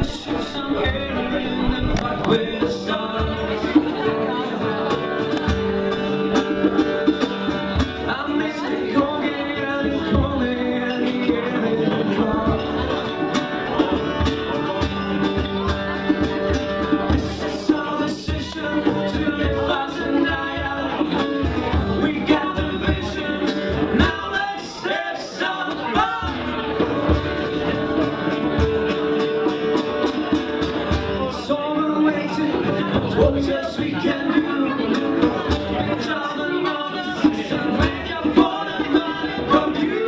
What else we can do? Traveling on the system, make up for the money from you.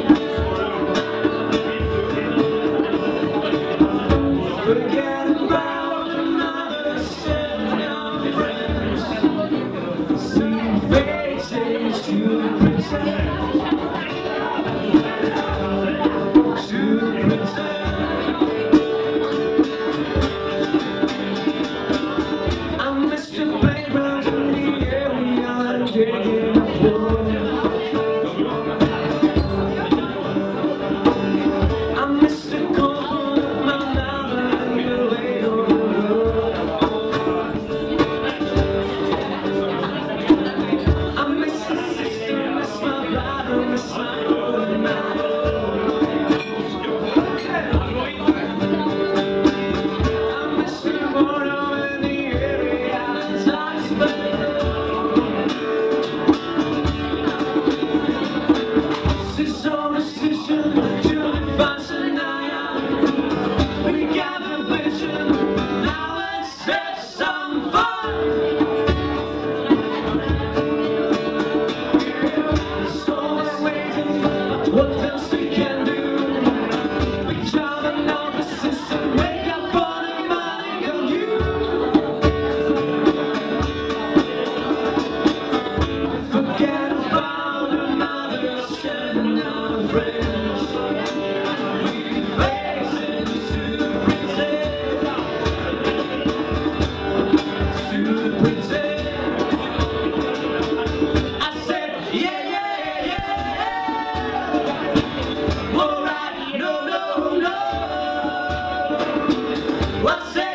Forget about another set of friends. See faces to pretend. To pretend. What else we can do? We travel on the system, make up for the money on you. Forget about another set of friends. We faces to pretend. To pretend. I said, yeah, yeah, yeah. Alright, no, no, no. What's that?